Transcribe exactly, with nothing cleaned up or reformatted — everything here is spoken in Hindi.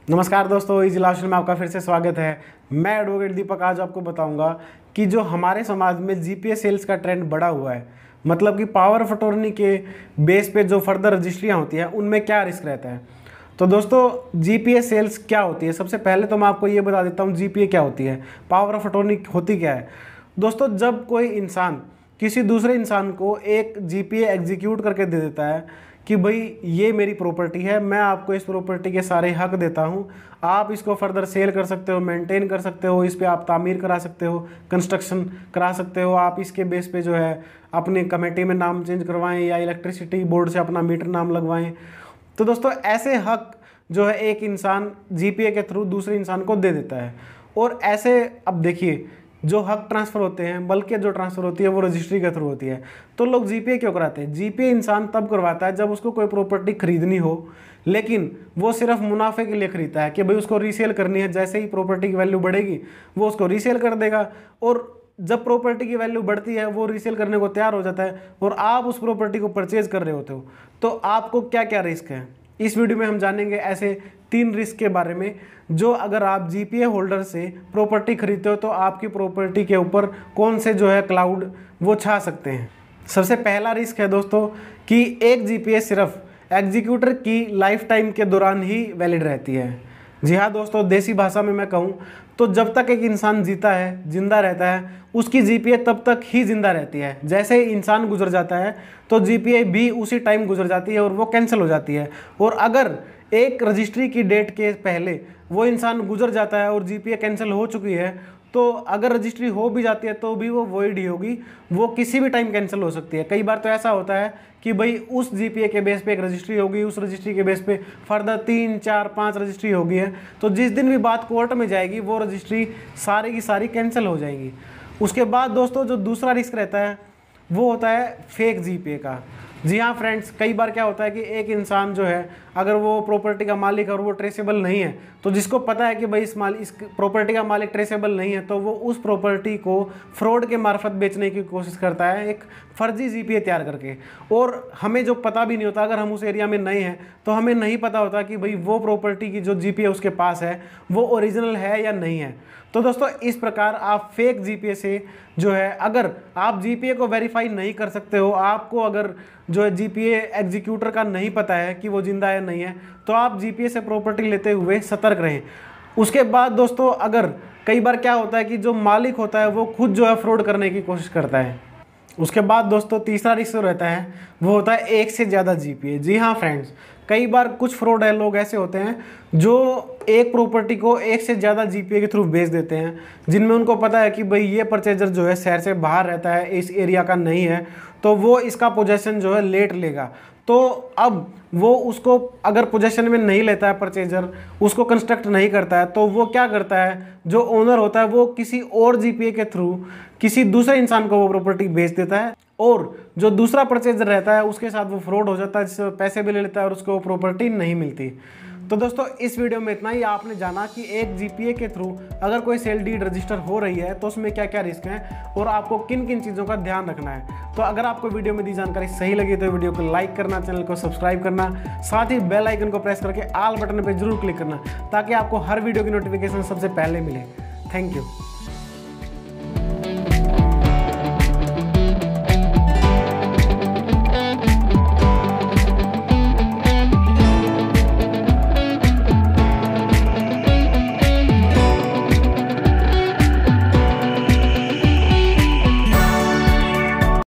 नमस्कार दोस्तों, इजी लाशन में आपका फिर से स्वागत है। मैं एडवोकेट दीपक आज आपको बताऊंगा कि जो हमारे समाज में जीपीए सेल्स का ट्रेंड बढ़ा हुआ है, मतलब कि पावर ऑफ अटॉर्नी के बेस पे जो फर्दर रजिस्ट्रियाँ होती हैं उनमें क्या रिस्क रहता है। तो दोस्तों, जीपीए सेल्स क्या होती है, सबसे पहले तो मैं आपको ये बता देता हूँ जीपीए क्या होती है, पावर ऑफ अटॉर्नी होती क्या है। दोस्तों, जब कोई इंसान किसी दूसरे इंसान को एक जीपीए एग्जीक्यूट करके दे देता है कि भाई ये मेरी प्रॉपर्टी है, मैं आपको इस प्रॉपर्टी के सारे हक देता हूँ, आप इसको फर्दर सेल कर सकते हो, मेंटेन कर सकते हो, इस पे आप तामीर करा सकते हो, कंस्ट्रक्शन करा सकते हो, आप इसके बेस पे जो है अपने कमेटी में नाम चेंज करवाएं या इलेक्ट्रिसिटी बोर्ड से अपना मीटर नाम लगवाएं। तो दोस्तों, ऐसे हक जो है एक इंसान जीपीए के थ्रू दूसरे इंसान को दे देता है। और ऐसे अब देखिए, जो हक ट्रांसफ़र होते हैं, बल्कि जो ट्रांसफ़र होती है वो रजिस्ट्री के थ्रू होती है। तो लोग जीपीए क्यों कराते हैं? जीपीए इंसान तब करवाता है जब उसको कोई प्रॉपर्टी खरीदनी हो, लेकिन वो सिर्फ मुनाफे के लिए खरीदता है कि भाई उसको रीसेल करनी है। जैसे ही प्रॉपर्टी की वैल्यू बढ़ेगी वो उसको रीसेल कर देगा, और जब प्रॉपर्टी की वैल्यू बढ़ती है वो रीसेल करने को तैयार हो जाता है और आप उस प्रॉपर्टी को परचेज कर रहे होते हो। तो आपको क्या क्या रिस्क है, इस वीडियो में हम जानेंगे ऐसे तीन रिस्क के बारे में, जो अगर आप जीपीए होल्डर से प्रॉपर्टी खरीदते हो तो आपकी प्रॉपर्टी के ऊपर कौन से जो है क्लाउड वो छा सकते हैं। सबसे पहला रिस्क है दोस्तों कि एक जीपीए सिर्फ एग्जीक्यूटर की लाइफ टाइम के दौरान ही वैलिड रहती है। जी हाँ दोस्तों, देसी भाषा में मैं कहूँ तो जब तक एक इंसान जीता है, जिंदा रहता है, उसकी जीपीए तब तक ही जिंदा रहती है। जैसे ही इंसान गुजर जाता है तो जीपीए भी उसी टाइम गुजर जाती है और वो कैंसिल हो जाती है। और अगर एक रजिस्ट्री की डेट के पहले वो इंसान गुजर जाता है और जीपीए कैंसिल हो चुकी है, तो अगर रजिस्ट्री हो भी जाती है तो भी वो वॉइड ही होगी, वो किसी भी टाइम कैंसिल हो सकती है। कई बार तो ऐसा होता है कि भाई उस जीपीए के बेस पे एक रजिस्ट्री होगी, उस रजिस्ट्री के बेस पे फर्दर तीन चार पाँच रजिस्ट्री होगी है, तो जिस दिन भी बात कोर्ट में जाएगी वो रजिस्ट्री सारी की सारी कैंसिल हो जाएंगी। उसके बाद दोस्तों, जो दूसरा रिस्क रहता है वो होता है फेक जीपीए का। जी हाँ फ्रेंड्स, कई बार क्या होता है कि एक इंसान जो है, अगर वो प्रॉपर्टी का मालिक और वो ट्रेसेबल नहीं है, तो जिसको पता है कि भाई इस माल इस प्रॉपर्टी का मालिक ट्रेसेबल नहीं है, तो वो उस प्रॉपर्टी को फ्रॉड के मार्फत बेचने की कोशिश करता है, एक फर्जी जीपीए तैयार करके। और हमें जो पता भी नहीं होता, अगर हम उस एरिया में नए हैं तो हमें नहीं पता होता कि भाई वो प्रॉपर्टी की जो जीपीए उसके पास है वो ओरिजिनल है या नहीं है। तो दोस्तों, इस प्रकार आप फेक जीपीए से जो है, अगर आप जीपीए को वेरीफाई नहीं कर सकते हो, आपको अगर जो है जीपीए एग्जीक्यूटर का नहीं पता है कि वो जिंदा है नहीं है, तो आप जीपीए से प्रॉपर्टी लेते हुए सतर्क रहें। उसके बाद दोस्तों, अगर कई बार क्या होता है कि जो मालिक होता है वो खुद जो है फ्रॉड करने की कोशिश करता है। उसके बाद दोस्तों, तीसरा रिस्क रहता है वो होता है एक से ज़्यादा जीपीए। जी हाँ फ्रेंड्स, कई बार कुछ फ्रॉड है, लोग ऐसे होते हैं जो एक प्रॉपर्टी को एक से ज़्यादा जीपीए के थ्रू बेच देते हैं, जिनमें उनको पता है कि भाई ये परचेजर जो है शहर से बाहर रहता है, इस एरिया का नहीं है, तो वो इसका पोजेसन जो है लेट लेगा। तो अब वो उसको अगर पोजेसन में नहीं लेता है, परचेजर उसको कंस्ट्रक्ट नहीं करता है, तो वो क्या करता है, जो ओनर होता है वो किसी और जीपीए के थ्रू किसी दूसरे इंसान को वो प्रॉपर्टी बेच देता है, और जो दूसरा परचेजर रहता है उसके साथ वो फ्रॉड हो जाता है, जिससे पैसे भी ले लेता है और उसको वो प्रॉपर्टी नहीं मिलती। तो दोस्तों, इस वीडियो में इतना ही। आपने जाना कि एक जीपीए के थ्रू अगर कोई सेल डीड रजिस्टर हो रही है तो उसमें क्या क्या रिस्क हैं और आपको किन किन चीज़ों का ध्यान रखना है। तो अगर आपको वीडियो में दी जानकारी सही लगी तो वीडियो को लाइक करना, चैनल को सब्सक्राइब करना, साथ ही बेल आइकन को प्रेस करके ऑल बटन पर जरूर क्लिक करना, ताकि आपको हर वीडियो की नोटिफिकेशन सबसे पहले मिले। Thank you.